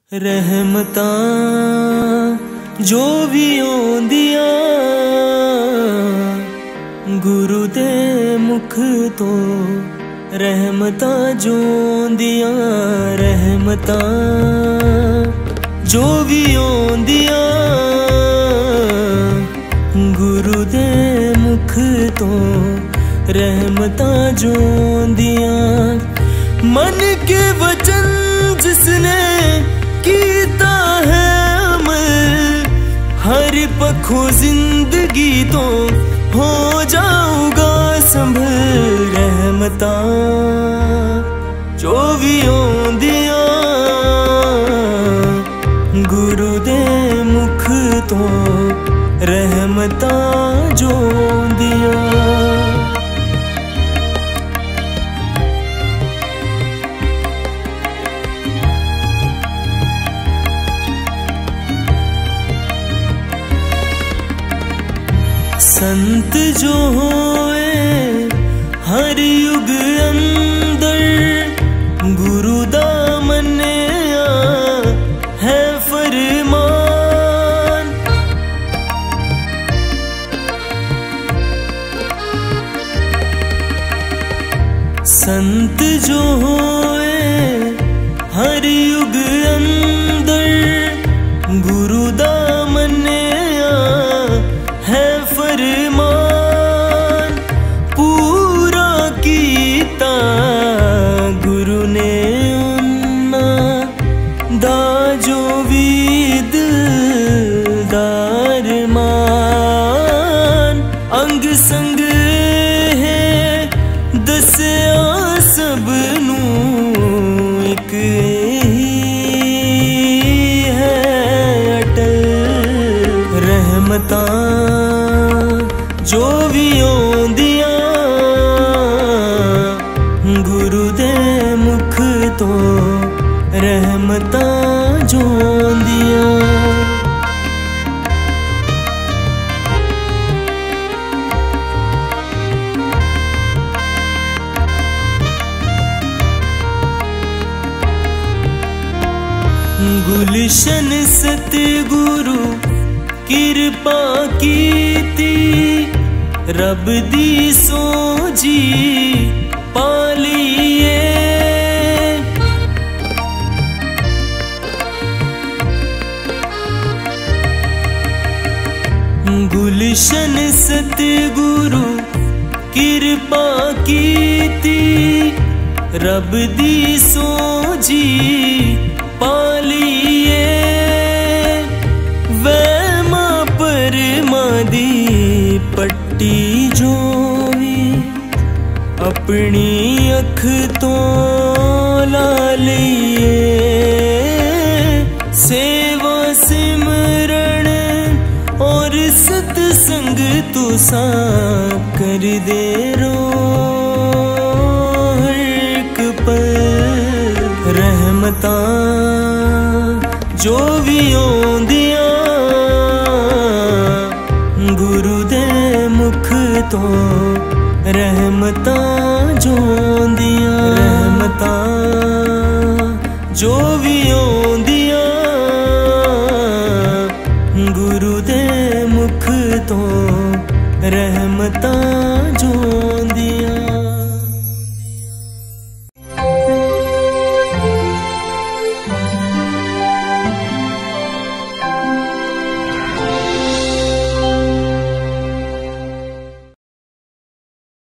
रहमतां जो भी आउंदियां गुरु दे मुख तो, रहमतां जो आउंदियां रहमतां जो भी आउंदियां गुरु दे मुख तो, रहमतां जो आउंदियां। मन के वचन जिसने कीता है अमल, हर पखों जिंदगी तो हो जाऊगा संभल। रहमतां जो भी आउंदियां गुरु दे मुख तो, रहमतां जो आउंदियां। संत जो होए हर युग अंदर, गुरु दा मन्निया है फरमान। संत जो होए हर युग अंदर, गुरु दा मन्निया है फरमान। पूरा कीता गुरु ने उन्ना दा जो भी दिलदार मान। अंग संग है दसिया सबनू एक ही है अटल। रहमतां जो भी आउंदियां गुरु दे मुख तो, रहमतां जो आउंदियां। गुलशन सतगुरु किरपा कीती, रब दी सोझी पालिए। गुलशन सतगुरु किरपा कीती, रब दी सोझी पालिए। वहमा परमा दी पट्टी जो भी अपनी अख तो ला लिये। सेवा सिमरण और सतसंग तुसा कर दे रो हर एक पल। रहमतां जो भी आउंदियां गुरु दे मुख तो, रहमतां जो आउंदियां। रहमतां जो भी